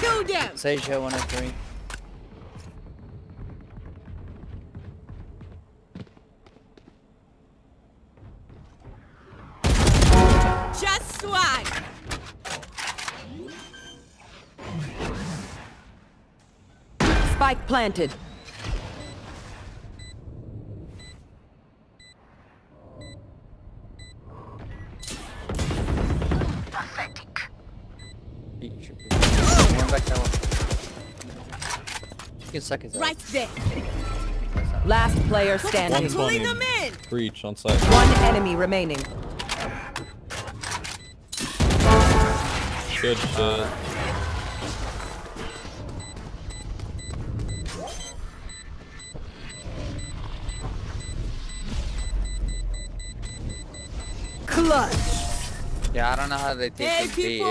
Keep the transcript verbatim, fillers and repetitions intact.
Kill them. Sage hit one oh three. Just swag. Spike planted. One back that one. You can suck his ass. Right there. Last player standing. Pulling them in. Breach on site. One enemy remaining. Good shit. Clutch. Yeah, I don't know how they take Hey, it B. people.